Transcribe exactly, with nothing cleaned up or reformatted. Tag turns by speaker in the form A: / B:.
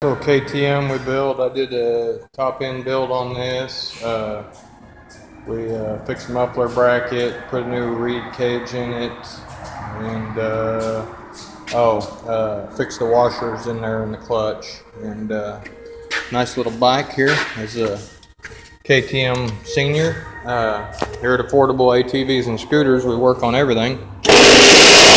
A: Little K T M we built. I did a top end build on this. Uh, we uh, fixed the muffler bracket, put a new reed cage in it, and uh, oh, uh, fixed the washers in there in the clutch. And uh, nice little bike here is a K T M Senior. Uh, here at Affordable A T Vs and Scooters, we work on everything.